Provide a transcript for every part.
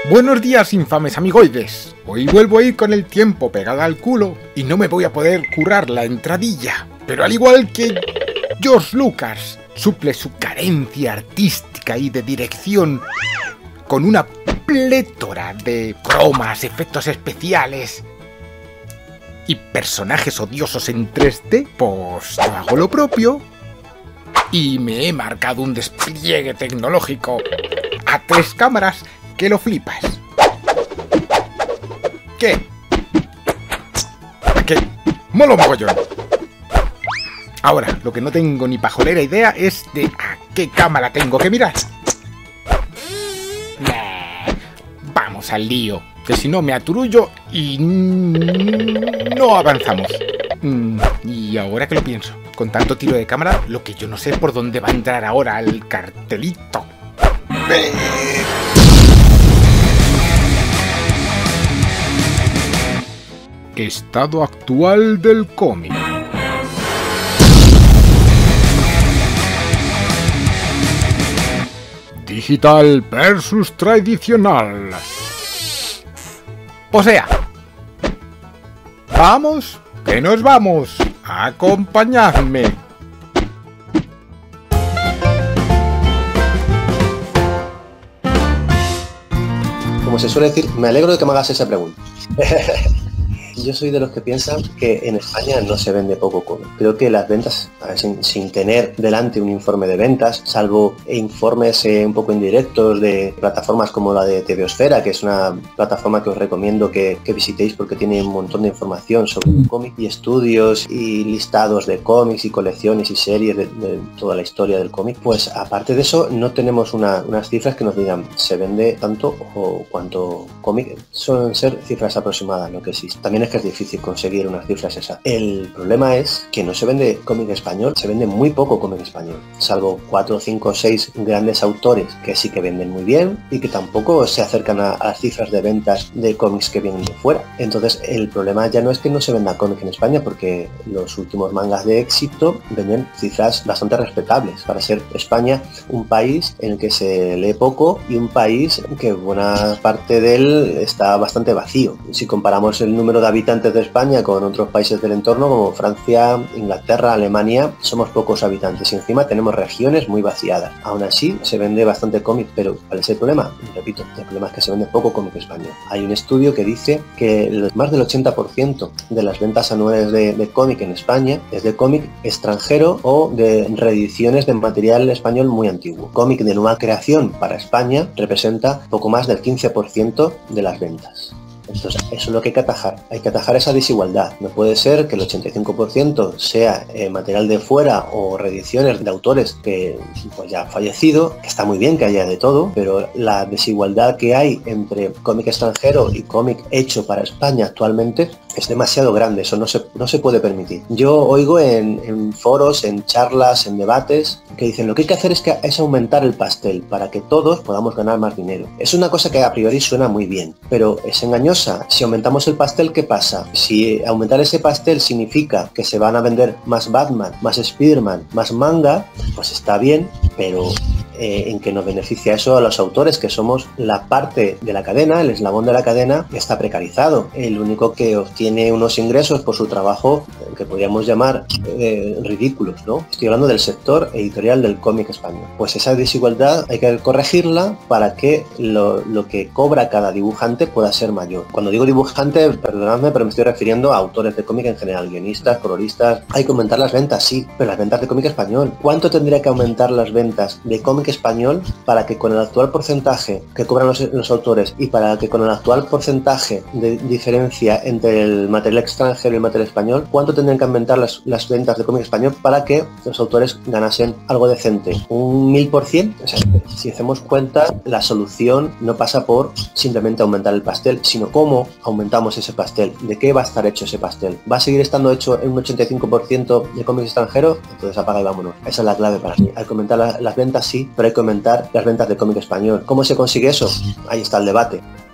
Buenos días, infames amigoides. Hoy vuelvo a ir con el tiempo pegado al culo y no me voy a poder currar la entradilla. Pero al igual que George Lucas suple su carencia artística y de dirección con una plétora de cromas, efectos especiales y personajes odiosos en 3D, pues yo hago lo propio y me he marcado un despliegue tecnológico a 3 cámaras que lo flipas. ¿Qué? ¿A qué? ¡Molo mogollón! Ahora, lo que no tengo ni pajolera idea es de a qué cámara tengo que mirar. Vamos al lío, que si no me aturullo y no avanzamos. Y ahora que lo pienso, con tanto tiro de cámara, lo que yo no sé es por dónde va a entrar ahora el cartelito. Estado actual del cómic. Digital versus tradicional. O sea, vamos, que nos vamos. Acompañadme. Como se suele decir, me alegro de que me hagas esa pregunta. Yo soy de los que piensan que en España no se vende poco cómic. Creo que las ventas, sin tener delante un informe de ventas, salvo informes un poco indirectos de plataformas como la de TVosfera, que es una plataforma que os recomiendo que visitéis porque tiene un montón de información sobre el cómic y estudios y listados de cómics y colecciones y series de toda la historia del cómic. Pues aparte de eso no tenemos unas cifras que nos digan se vende tanto o cuánto cómic. Suelen ser cifras aproximadas lo que existe. También es que es difícil conseguir unas cifras esas. El problema es que no se vende cómic español, se vende muy poco cómic español, salvo 4, 5, 6 grandes autores que sí que venden muy bien y que tampoco se acercan a las cifras de ventas de cómics que vienen de fuera. Entonces el problema ya no es que no se venda cómic en España, porque los últimos mangas de éxito venden cifras bastante respetables para ser España un país en el que se lee poco y un país que buena parte de él está bastante vacío. Si comparamos el número de habitantes de España con otros países del entorno como Francia, Inglaterra, Alemania, somos pocos habitantes y encima tenemos regiones muy vaciadas. Aún así se vende bastante cómic, pero ¿cuál es el problema? Repito, el problema es que se vende poco cómic español. Hay un estudio que dice que más del 80% de las ventas anuales de cómic en España es de cómic extranjero o de reediciones de material español muy antiguo. Cómic de nueva creación para España representa poco más del 15% de las ventas. Entonces, eso es lo que hay que atajar esa desigualdad. No puede ser que el 85% sea material de fuera o reediciones de autores que pues ya han fallecido, que está muy bien que haya de todo, pero la desigualdad que hay entre cómic extranjero y cómic hecho para España actualmente es demasiado grande, eso no se puede permitir. Yo oigo en foros, en charlas, en debates, que dicen lo que hay que hacer es aumentar el pastel para que todos podamos ganar más dinero. Es una cosa que a priori suena muy bien, pero es engañosa. Si aumentamos el pastel, ¿qué pasa? Si aumentar ese pastel significa que se van a vender más Batman, más Spiderman, más manga, pues está bien, pero en que nos beneficia eso a los autores, que somos la parte de la cadena, el eslabón de la cadena que está precarizado. El único que obtiene unos ingresos por su trabajo que podríamos llamar ridículos, ¿no? Estoy hablando del sector editorial del cómic español. Pues esa desigualdad hay que corregirla para que lo que cobra cada dibujante pueda ser mayor. Cuando digo dibujante, perdonadme, pero me estoy refiriendo a autores de cómic en general, guionistas, coloristas. Hay que aumentar las ventas, sí, pero las ventas de cómic español. ¿Cuánto tendría que aumentar las ventas de cómic español para que con el actual porcentaje que cobran los autores y para que con el actual porcentaje de diferencia entre el material extranjero y el material español, cuánto tendrían que aumentar las ventas de cómic español para que los autores ganasen algo decente? ¿Un 1000%? O sea, si hacemos cuenta, la solución no pasa por simplemente aumentar el pastel, sino cómo aumentamos ese pastel, de qué va a estar hecho ese pastel. ¿Va a seguir estando hecho en un 85% de cómic extranjero? Entonces apaga y vámonos. Esa es la clave para mí. Hay que aumentar las ventas, sí, pero hay que aumentar las ventas de cómic español. ¿Cómo se consigue eso? Ahí está el debate.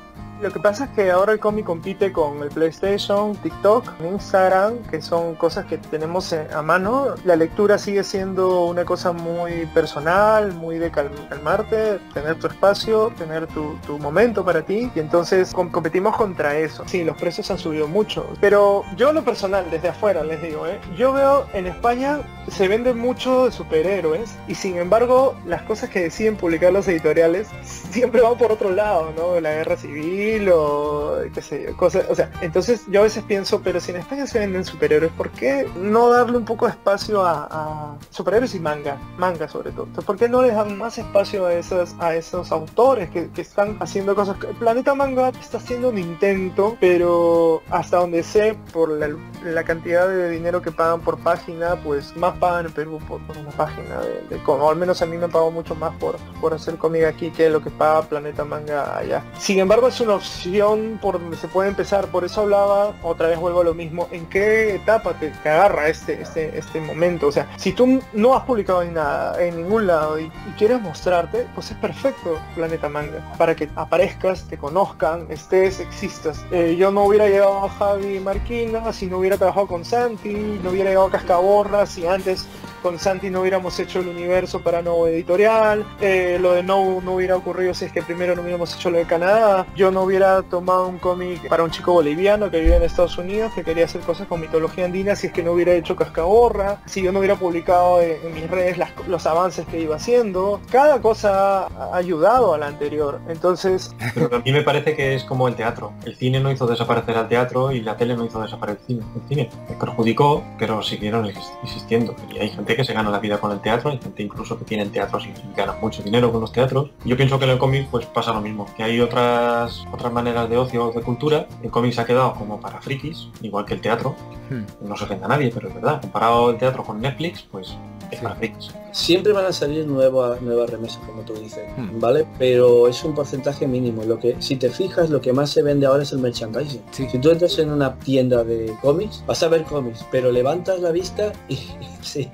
Lo que pasa es que ahora el cómic compite con el PlayStation, TikTok, Instagram, que son cosas que tenemos a mano. La lectura sigue siendo una cosa muy personal, muy de calmarte, tener tu espacio, tener tu momento para ti, y entonces competimos contra eso. Sí, los precios han subido mucho, pero yo en lo personal, desde afuera les digo, yo veo en España se vende mucho de superhéroes, y sin embargo las cosas que deciden publicar los editoriales siempre van por otro lado, ¿no? La guerra civil o qué sé yo, cosas, o sea, entonces yo a veces pienso, pero si en España se venden superhéroes, ¿por qué no darle un poco de espacio a superhéroes y manga sobre todo? Entonces, ¿por qué no les dan más espacio a esos autores que están haciendo cosas? El Planeta Manga está haciendo un intento, pero hasta donde sé, por la cantidad de dinero que pagan por página, pues más pagan en Perú por una página de cómic, o al menos a mí me pagó mucho más por hacer cómic aquí que lo que paga Planeta Manga allá. Sin embargo, es una opción por donde se puede empezar. Por eso hablaba, otra vez vuelvo a lo mismo, en qué etapa te agarra este momento. O sea, si tú no has publicado en nada, en ningún lado, y quieres mostrarte, pues es perfecto Planeta Manga, para que aparezcas, te conozcan, existas. Yo no hubiera llegado a Javi Marquina si no hubiera trabajado con Santi, no hubiera llegado a Cascaborra si antes con Santi no hubiéramos hecho el universo para Nuevo Editorial, lo de no hubiera ocurrido si es que primero no hubiéramos hecho lo de Canadá, yo no hubiera tomado un cómic para un chico boliviano que vive en Estados Unidos, que quería hacer cosas con mitología andina, si es que no hubiera hecho Cascaborra, si yo no hubiera publicado en mis redes los avances que iba haciendo. Cada cosa ha ayudado a la anterior, entonces... Pero a mí me parece que es como el teatro. El cine no hizo desaparecer al teatro y la tele no hizo desaparecer el cine. Me perjudicó, pero siguieron existiendo. Y hay gente que se gana la vida con el teatro, hay gente incluso que tiene teatros y gana mucho dinero con los teatros. Yo pienso que en el cómic pues pasa lo mismo, que hay otras maneras de ocio, de cultura. El cómic se ha quedado como para frikis, igual que el teatro. No se ofende a nadie, pero es verdad. Comparado el teatro con Netflix, pues es para frikis. Siempre van a salir nuevas remesas, como tú dices, ¿vale? Pero es un porcentaje mínimo. Si te fijas, lo que más se vende ahora es el merchandising. Sí. Si tú entras en una tienda de cómics, vas a ver cómics, pero levantas la vista y... sí.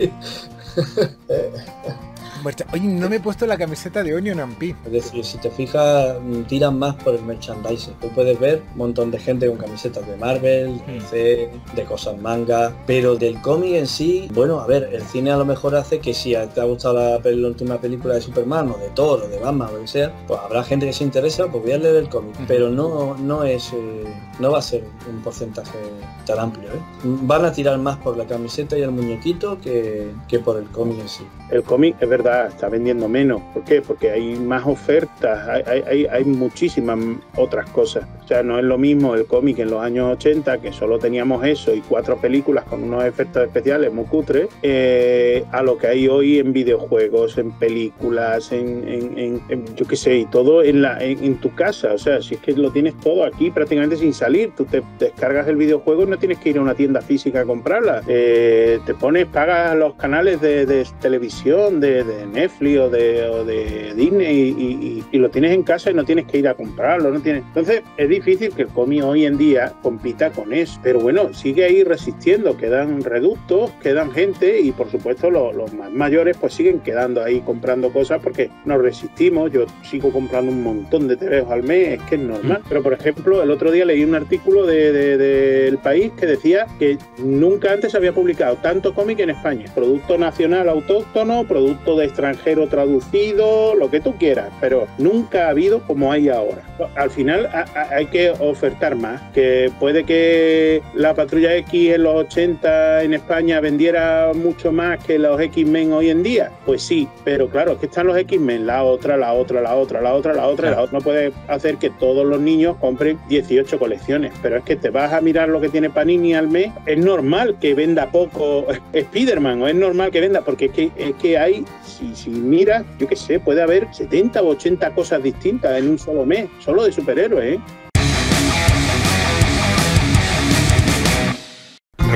Oye, no me he puesto la camiseta de Onion and P. Es decir, si te fijas, tiran más por el merchandising. Tú puedes ver un montón de gente con camisetas de Marvel, DC, de cosas manga, pero del cómic en sí, bueno, a ver, el cine a lo mejor hace que si te ha gustado la última película de Superman o de Thor o de Batman o lo que sea, pues habrá gente que se interesa, pues voy a leer el cómic, pero no va a ser un porcentaje tan amplio, ¿eh? Van a tirar más por la camiseta y el muñequito que por el cómic en sí. El cómic, es verdad, está vendiendo menos. ¿Por qué? Porque hay más ofertas, hay muchísimas otras cosas. O sea, no es lo mismo el cómic en los años 80, que solo teníamos eso y 4 películas con unos efectos especiales muy cutres, a lo que hay hoy en videojuegos, en películas, en yo qué sé, y todo en tu casa. O sea, si es que lo tienes todo aquí prácticamente sin salir. Tú te descargas el videojuego y no tienes que ir a una tienda física a comprarla. Te pagas los canales de televisión, de Netflix o de Disney y lo tienes en casa y no tienes que ir a comprarlo. Entonces es difícil que el cómic hoy en día compita con eso. Pero bueno, sigue ahí resistiendo. Quedan reductos, quedan gente y por supuesto los más mayores pues siguen quedando ahí comprando cosas porque nos resistimos. Yo sigo comprando un montón de TVOs al mes, es que es normal. Pero por ejemplo, el otro día leí un artículo del País que decía que nunca antes se había publicado tanto cómic en España. Producto nacional autóctono, producto de extranjero traducido, lo que tú quieras, pero nunca ha habido como hay ahora. Al final hay que ofertar más, que puede que la Patrulla X en los 80 en España vendiera mucho más que los X-Men hoy en día, pues sí, pero claro, es que están los X-Men, la otra. No puedes hacer que todos los niños compren 18 colecciones, pero es que te vas a mirar lo que tiene Panini al mes, es normal que venda poco Spider-Man, o es normal que venda, porque es que hay, si miras, yo qué sé, puede haber 70 o 80 cosas distintas en un solo mes, solo de superhéroes, ¿eh?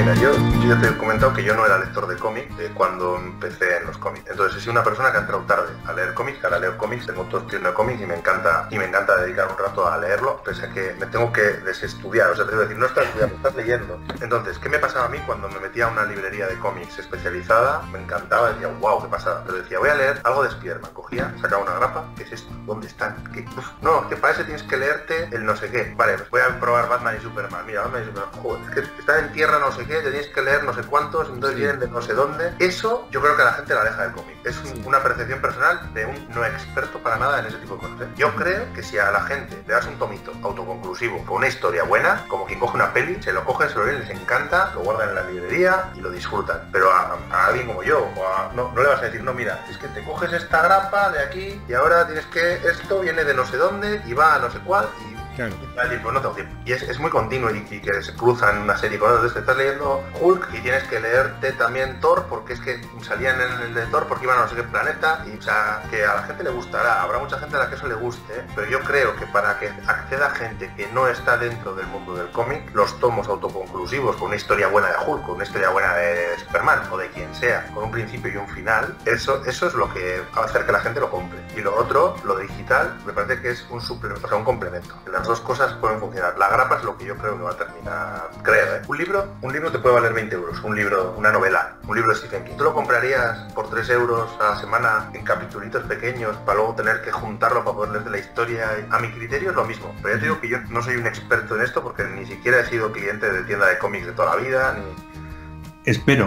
mira, yo ya te he comentado que yo no era lector de cómic cuando empecé en los cómics. Entonces he sido una persona que ha entrado tarde a leer cómics, que ahora leo cómics, tengo todo estilo de cómics y me encanta dedicar un rato a leerlo, pese a que me tengo que desestudiar. O sea, te voy a decir, no estás estudiando, estás leyendo. Entonces, ¿qué me pasaba a mí cuando me metía a una librería de cómics especializada? Me encantaba, decía, wow, qué pasada. Pero decía, voy a leer algo de Spiderman. Cogía, sacaba una grapa, ¿qué es esto? ¿Dónde están? ¿Qué? No, que para eso tienes que leerte el no sé qué. Vale, pues voy a probar Batman y Superman. Mira, Batman y Superman, joder, es que están en tierra no sé qué, te tienes que leer no sé cuántos, entonces vienen de no sé dónde. Eso yo creo que a la gente la aleja del cómic. Es una percepción personal de un no experto para nada en ese tipo de cosas. Yo creo que si a la gente le das un tomito autoconclusivo con una historia buena, como quien coge una peli, se lo cogen, se lo leen, les encanta, lo guardan en la librería y lo disfrutan. Pero a alguien como yo, no le vas a decir, no, mira, es que te coges esta grapa de aquí y ahora tienes que, esto viene de no sé dónde y va a no sé cuál y claro. Pues no tengo tiempo. Y es muy continuo y que se cruzan una serie con otras. Estás leyendo Hulk y tienes que leerte también Thor porque es que salían en el de Thor porque iban a no sé qué planeta y o sea, que a la gente le gustará, habrá mucha gente a la que eso le guste, pero yo creo que para que acceda gente que no está dentro del mundo del cómic, los tomos autoconclusivos con una historia buena de Hulk, con una historia buena de Superman o de quien sea, con un principio y un final, eso es lo que va a hacer que la gente lo compre. Y lo otro, lo digital, me parece que es un suplemento, o sea, un complemento. Las dos cosas pueden funcionar. La grapa es lo que yo creo que va a terminar. Creo, ¿eh? Un libro te puede valer 20 euros. Un libro, una novela, un libro de Stephen King. ¿Tú lo comprarías por 3 euros a la semana en capitulitos pequeños para luego tener que juntarlo para poder leer de la historia? A mi criterio es lo mismo. Pero ya te digo que yo no soy un experto en esto porque ni siquiera he sido cliente de tienda de cómics de toda la vida, ni... Espero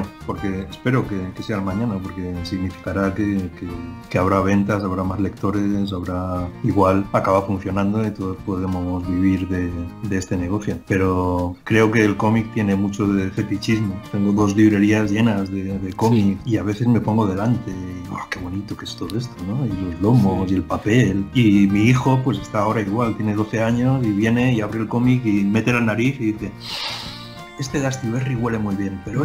que sea el mañana, porque significará que habrá ventas, habrá más lectores, habrá igual acaba funcionando y todos podemos vivir de este negocio. Pero creo que el cómic tiene mucho de fetichismo. Tengo 2 librerías llenas de cómic y a veces me pongo delante y qué bonito que es todo esto, ¿no? Y los lomos y el papel. Y mi hijo pues está ahora igual, tiene 12 años y viene y abre el cómic y mete la nariz y dice... Este de Astiberri huele muy bien, pero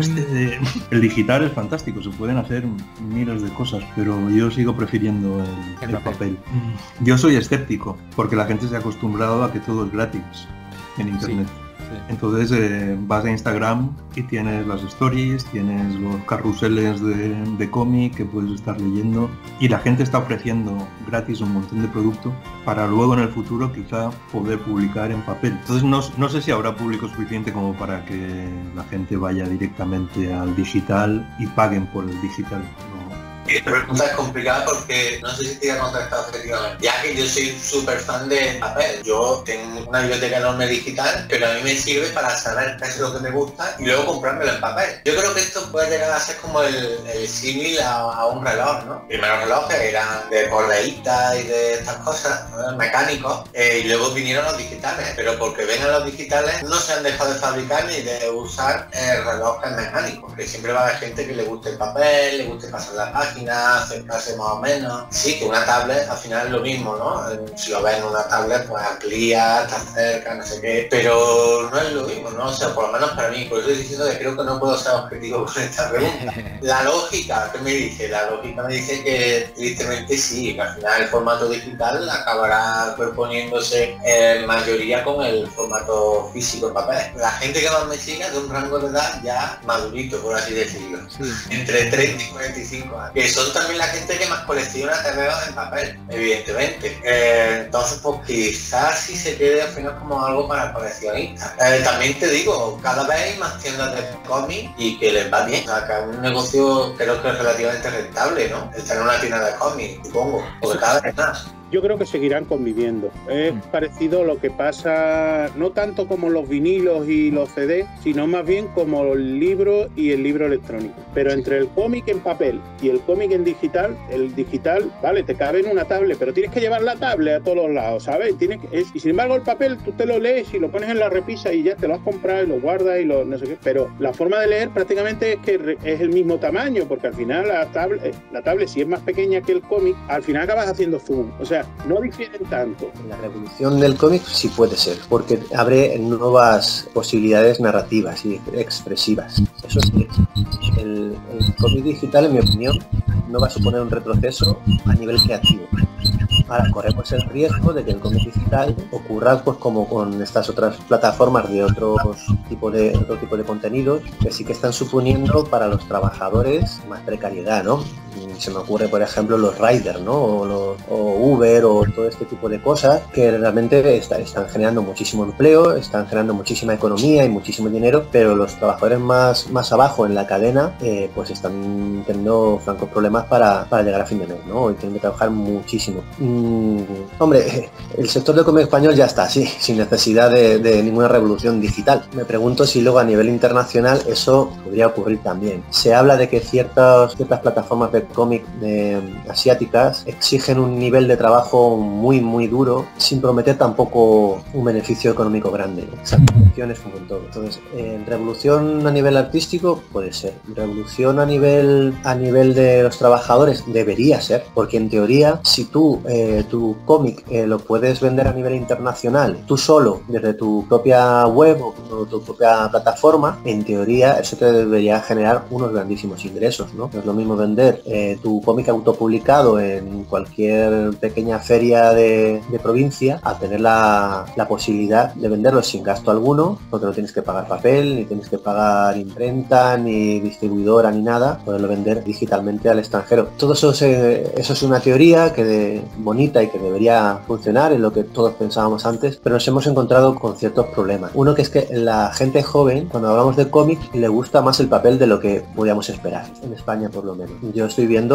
el digital es fantástico, se pueden hacer miles de cosas, pero yo sigo prefiriendo el papel. Yo soy escéptico, porque la gente se ha acostumbrado a que todo es gratis en internet. Sí. Entonces vas a Instagram y tienes las stories, tienes los carruseles de cómic que puedes estar leyendo y la gente está ofreciendo gratis un montón de producto para luego en el futuro quizá poder publicar en papel. Entonces no sé si habrá público suficiente como para que la gente vaya directamente al digital y paguen por el digital. Esta pregunta es complicada porque no sé si te voy a contestar efectivamente, ya que yo soy súper fan de papel. Yo tengo una biblioteca enorme digital, pero a mí me sirve para saber qué es lo que me gusta y luego comprármelo en papel. Yo creo que esto puede llegar a ser como el símil a un reloj, ¿no? Primero los relojes eran de correíta y de estas cosas, ¿no? Mecánicos, y luego vinieron los digitales, pero porque vengan los digitales no se han dejado de fabricar ni de usar relojes mecánicos, porque siempre va a haber gente que le guste el papel, le guste pasar la página, acercarse más o menos. Sí, que una tablet al final es lo mismo, ¿no? Si lo ves en una tablet, pues amplía, está cerca, no sé qué, pero no es lo mismo, ¿no? O sea, por lo menos para mí, por eso estoy diciendo que creo que no puedo ser objetivo con esta pregunta. La lógica, ¿qué me dice? La lógica me dice que tristemente sí, que al final el formato digital acabará proponiéndose en mayoría con el formato físico en papel. La gente que más me sigue es de un rango de edad ya madurito, por así decirlo, entre 30 y 45 años. Que son también la gente que más colecciona TVOs en papel, evidentemente. Entonces, pues quizás sí se quede al final como algo para coleccionistas. También te digo, cada vez hay más tiendas de cómics y que les va bien. O sea, que es un negocio creo que es relativamente rentable, ¿no? El tener una tienda de cómics, supongo, porque cada vez más. Yo creo que seguirán conviviendo. Es parecido a lo que pasa, no tanto como los vinilos y los CD, sino más bien como el libro y el libro electrónico. Pero entre el cómic en papel y el cómic en digital, el digital, vale, te cabe en una tablet, pero tienes que llevar la tablet a todos los lados, ¿sabes? Y sin embargo el papel tú te lo lees y lo pones en la repisa y ya te lo has comprado y lo guardas y lo no sé qué. Pero la forma de leer prácticamente es que es el mismo tamaño, porque al final la tablet si es más pequeña que el cómic, al final acabas haciendo zoom. O sea, no difieren tanto. La revolución del cómic sí puede ser, porque abre nuevas posibilidades narrativas y expresivas. Eso sí, el cómic digital, en mi opinión, no va a suponer un retroceso a nivel creativo. Ahora corremos el riesgo de que el cómic digital ocurra pues como con estas otras plataformas de otro tipo de contenidos que sí que están suponiendo para los trabajadores más precariedad, ¿no? Se me ocurre, por ejemplo, los riders, ¿no? O Uber o todo este tipo de cosas que realmente están generando muchísimo empleo, están generando muchísima economía y muchísimo dinero, pero los trabajadores más abajo en la cadena pues están teniendo francos problemas para llegar a fin de mes, ¿no? Y tienen que trabajar muchísimo. Hombre, el sector del cómic español ya está así, sin necesidad de ninguna revolución digital. Me pregunto si luego a nivel internacional eso podría ocurrir también. Se habla de que ciertas plataformas de cómic asiáticas exigen un nivel de trabajo muy duro sin prometer tampoco un beneficio económico grande. Esas condiciones como en todo. Entonces, revolución a nivel artístico puede ser. Revolución a nivel de los trabajadores debería ser, porque en teoría si tú tu cómic lo puedes vender a nivel internacional tú solo desde tu propia web o tu propia plataforma, en teoría eso te debería generar unos grandísimos ingresos, ¿no? No es lo mismo vender tu cómic autopublicado en cualquier pequeña feria de provincia a tener la posibilidad de venderlo sin gasto alguno, porque no tienes que pagar papel, ni tienes que pagar imprenta, ni distribuidora, ni nada, poderlo vender digitalmente al extranjero. Todo eso es una teoría bonita y que debería funcionar, en lo que todos pensábamos antes, pero nos hemos encontrado con ciertos problemas. Uno que es que la gente joven, cuando hablamos de cómic, le gusta más el papel de lo que podíamos esperar, en España por lo menos. Yo estoy viendo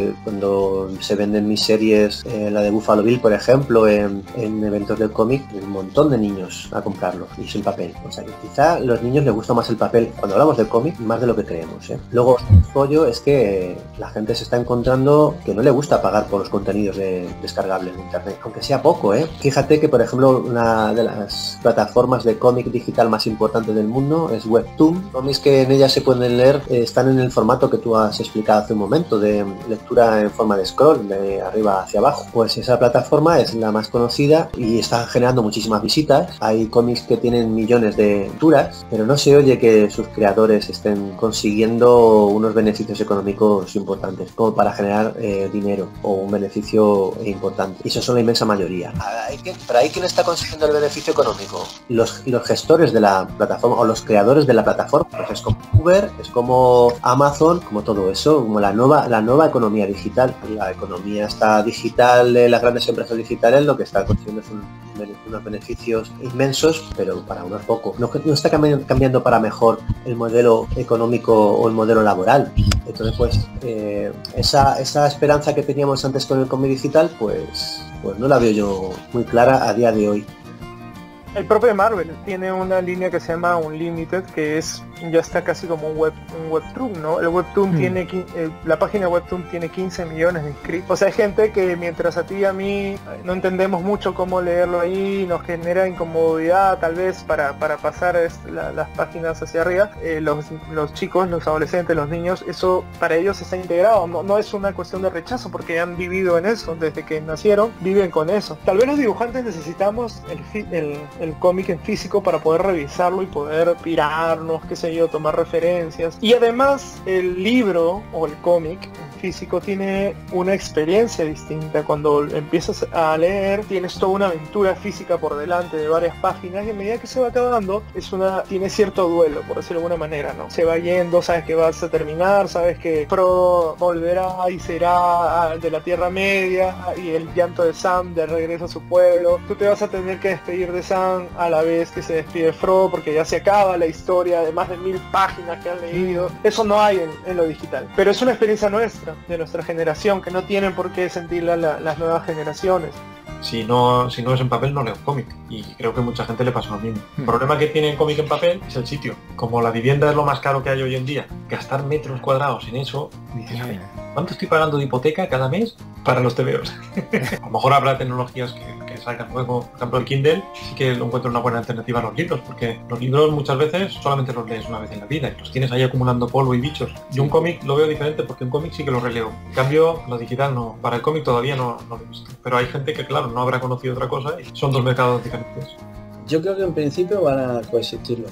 cuando se venden mis series, la de Buffalo Bill, por ejemplo, en eventos del cómic, un montón de niños a comprarlo y sin papel. O sea que quizá a los niños les gusta más el papel cuando hablamos del cómic, más de lo que creemos, ¿eh? Luego, el pollo es que la gente se está encontrando que no le gusta pagar por los contenidos descargables de internet, aunque sea poco, ¿eh? Fíjate que, por ejemplo, una de las plataformas de cómic digital más importantes del mundo es Webtoon. Cómics que en ella se pueden leer están en el formato que tú has explicado hace un momento, de lectura en forma de scroll, de arriba hacia abajo. Pues esa plataforma es la más conocida y está generando muchísimas visitas. Hay cómics que tienen millones de lecturas, pero no se oye que sus creadores estén consiguiendo unos beneficios económicos importantes, como para generar dinero o un beneficio importante. Y eso son la inmensa mayoría. ¿Para ahí quién está consiguiendo el beneficio económico? Los gestores de la plataforma o los creadores de la plataforma. Pues es como Uber, es como Amazon, como todo eso, como la nueva economía digital. La economía está digital de las grandes empresas digitales, lo que está consiguiendo es unos beneficios inmensos, pero para unos pocos. No está cambiando para mejor el modelo económico o el modelo laboral. Entonces, pues, esa esperanza que teníamos antes con el cómic digital, pues no la veo yo muy clara a día de hoy. El propio Marvel tiene una línea que se llama Unlimited, que ya está casi como un Webtoon, ¿no? El Webtoon la página Webtoon tiene 15 millones de inscritos. O sea, hay gente que mientras a ti y a mí no entendemos mucho cómo leerlo ahí, nos genera incomodidad tal vez para pasar las páginas hacia arriba, los chicos, los adolescentes, los niños, eso para ellos está integrado. No es una cuestión de rechazo, porque han vivido en eso, desde que nacieron, viven con eso. Tal vez los dibujantes necesitamos el cómic en físico para poder revisarlo y poder pirarnos, qué sé yo, tomar referencias. Y además el libro o el cómic en físico tiene una experiencia distinta. Cuando empiezas a leer tienes toda una aventura física por delante de varias páginas, y a medida que se va acabando tiene cierto duelo, por decirlo de alguna manera, ¿no? Se va yendo, sabes que vas a terminar, sabes que Frodo volverá y será de la Tierra Media, y el llanto de Sam de regreso a su pueblo. Tú te vas a tener que despedir de Sam a la vez que se despide Frodo, porque ya se acaba la historia de más de 1000 páginas que han leído. Eso no hay en lo digital, pero es una experiencia nuestra, de nuestra generación, que no tienen por qué sentirla las nuevas generaciones. Si no es en papel, no leo cómic, y creo que mucha gente le pasa lo mismo. El problema que tiene el cómic en papel es el sitio. Como la vivienda es lo más caro que hay hoy en día, gastar metros cuadrados en eso, dices, ¿cuánto estoy pagando de hipoteca cada mes para los TVOs? A lo mejor habrá tecnologías que salgan luego. Por ejemplo, el Kindle sí que lo encuentro una buena alternativa a los libros, porque los libros muchas veces solamente los lees una vez en la vida y los tienes ahí acumulando polvo y bichos. Y un cómic lo veo diferente, porque un cómic sí que lo releo. En cambio, lo digital no. Para el cómic todavía no lo he visto. Pero hay gente que, claro, no habrá conocido otra cosa y son dos mercados diferentes. Yo creo que en principio van a coexistir los dos.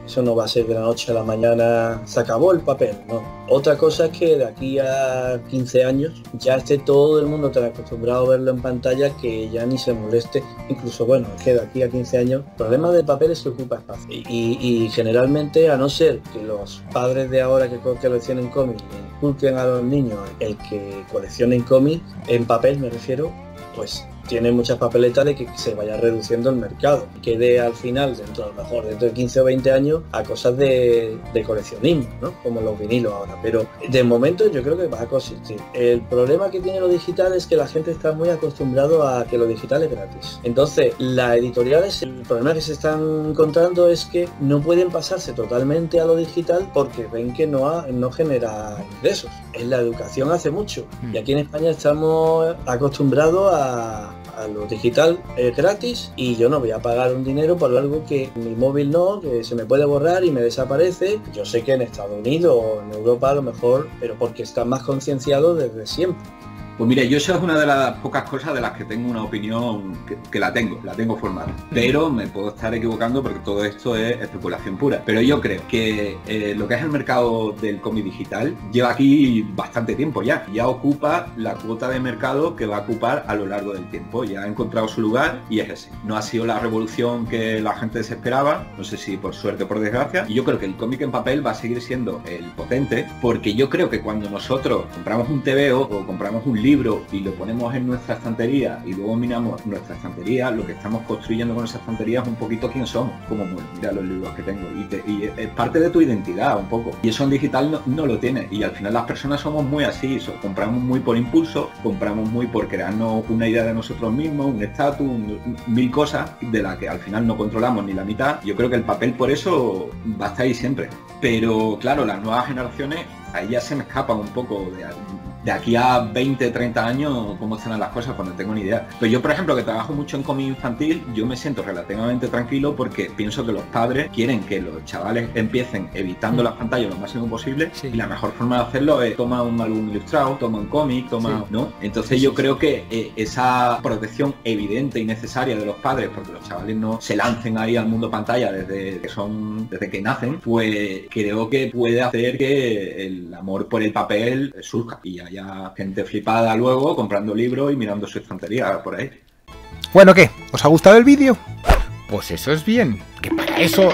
Eso no va a ser de la noche a la mañana, se acabó el papel, no. Otra cosa es que de aquí a 15 años ya esté todo el mundo tan acostumbrado a verlo en pantalla que ya ni se moleste. Incluso, bueno, es que de aquí a 15 años el problema del papel es que ocupa espacio. Y generalmente, a no ser que los padres de ahora que coleccionen cómics le inculquen a los niños el que coleccionen cómics, en papel me refiero, pues tiene muchas papeletas de que se vaya reduciendo el mercado y quede al final, dentro a lo mejor dentro de 15 o 20 años, a cosas de coleccionismo, ¿no? Como los vinilos ahora. Pero de momento yo creo que va a consistir. El problema que tiene lo digital es que la gente está muy acostumbrado a que lo digital es gratis. Entonces, las editoriales, el problema que se están encontrando es que no pueden pasarse totalmente a lo digital porque ven que no genera ingresos. En la educación hace mucho. Y aquí en España estamos acostumbrados a lo digital gratis y yo no voy a pagar un dinero por algo que mi móvil no, que se me puede borrar y me desaparece. Yo sé que en Estados Unidos o en Europa a lo mejor, pero porque están más concienciados desde siempre. Pues mira, yo eso es una de las pocas cosas de las que tengo una opinión que la tengo formada. Pero me puedo estar equivocando porque todo esto es especulación pura. Pero yo creo que lo que es el mercado del cómic digital lleva aquí bastante tiempo ya. Ya ocupa la cuota de mercado que va a ocupar a lo largo del tiempo. Ya ha encontrado su lugar y es ese. No ha sido la revolución que la gente se esperaba, no sé si por suerte o por desgracia. Y yo creo que el cómic en papel va a seguir siendo el potente, porque yo creo que cuando nosotros compramos un TVO o compramos un libro y lo ponemos en nuestra estantería y luego miramos nuestra estantería, lo que estamos construyendo con esa estantería es un poquito quién somos, como mira los libros que tengo y es parte de tu identidad un poco, y eso en digital no lo tiene, y al final las personas somos muy así, compramos muy por impulso, compramos muy por crearnos una idea de nosotros mismos, un estatus, mil cosas de las que al final no controlamos ni la mitad. Yo creo que el papel por eso va a estar ahí siempre, pero claro, las nuevas generaciones ahí ya se me escapan un poco de aquí a 20, 30 años cómo estarán las cosas, cuando tengo ni idea. Pero yo, por ejemplo, que trabajo mucho en cómic infantil, yo me siento relativamente tranquilo porque pienso que los padres quieren que los chavales empiecen evitando las pantallas lo máximo posible, y la mejor forma de hacerlo es toma un álbum ilustrado, toma un cómic, ¿no? Entonces yo creo que esa protección evidente y necesaria de los padres, porque los chavales no se lancen ahí al mundo pantalla desde que nacen, pues creo que puede hacer que el amor por el papel surja y haya gente flipada luego comprando libros y mirando su estantería por ahí. Bueno, ¿qué? ¿Os ha gustado el vídeo? Pues eso es bien, que para eso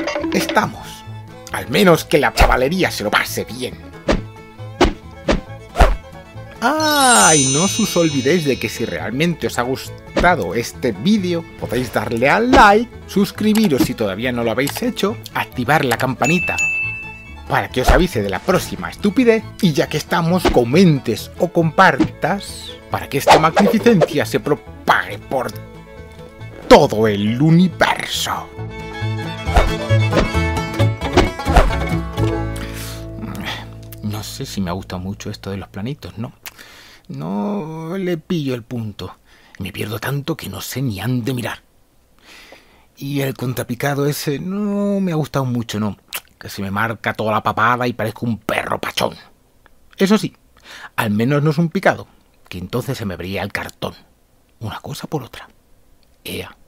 estamos. Al menos que la chavalería se lo pase bien. Y no os olvidéis de que si realmente os ha gustado este vídeo, podéis darle al like, suscribiros si todavía no lo habéis hecho, activar la campanita para que os avise de la próxima estupidez, y ya que estamos, comentes o compartas para que esta magnificencia se propague por todo el universo. No sé si me ha gustado mucho esto de los planitos, no le pillo el punto. Me pierdo tanto que no sé ni dónde mirar. Y el contrapicado ese no me ha gustado mucho, que se me marca toda la papada y parezco un perro pachón. Eso sí, al menos no es un picado, que entonces se me vería el cartón. Una cosa por otra. Ea.